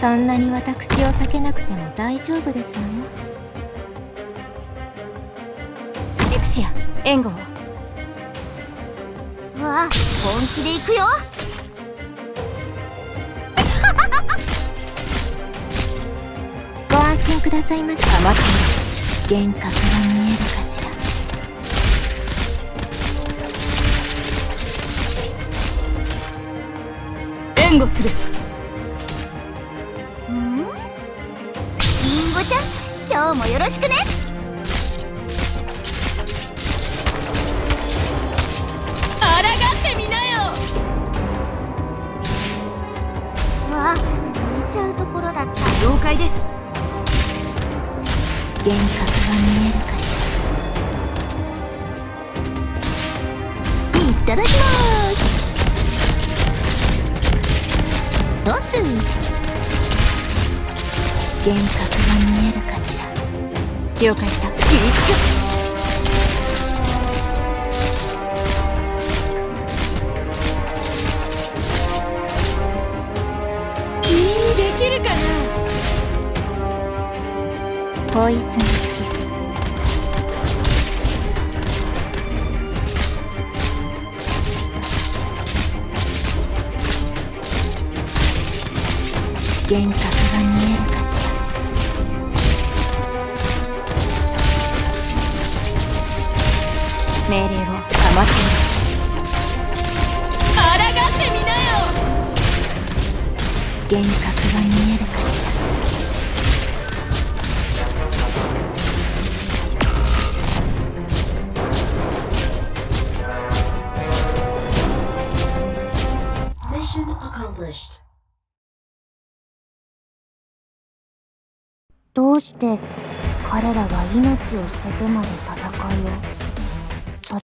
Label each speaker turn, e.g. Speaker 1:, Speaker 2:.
Speaker 1: そんなに私を避けなくても大丈夫ですよ。
Speaker 2: レクシア、援護を。
Speaker 3: わあ、本気で行くよ。
Speaker 1: ご安心くださいまし。鎌倉、幻覚が見えるかし
Speaker 2: ら。援護する。
Speaker 3: リンゴちゃん、今日もよろしくね。
Speaker 2: 抗ってみなよ。
Speaker 3: わあ、見ちゃうところだった。
Speaker 2: 了解です。
Speaker 1: 幻覚が見えるかし
Speaker 3: いただきます。どうすん。
Speaker 1: 幻覚が見えるかしら。
Speaker 2: 了解した。できるかな。
Speaker 1: ポイズンキス。幻覚が見えるかしら。
Speaker 2: 命令を。構っている。抗ってみなよ。
Speaker 1: 幻覚が見えるかしら。
Speaker 3: どうして彼らは命を捨ててまで戦いを。